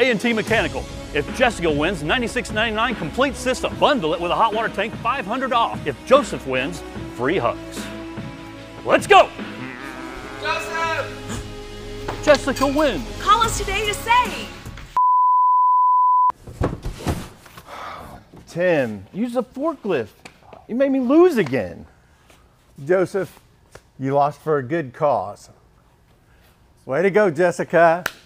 A&T Mechanical. If Jessica wins, $96.99 complete system. Bundle it with a hot water tank, $500 off. If Joseph wins, free hugs. Let's go! Joseph! Jessica wins. Call us today to say. Tim, use the forklift. You made me lose again. Joseph, you lost for a good cause. Way to go, Jessica.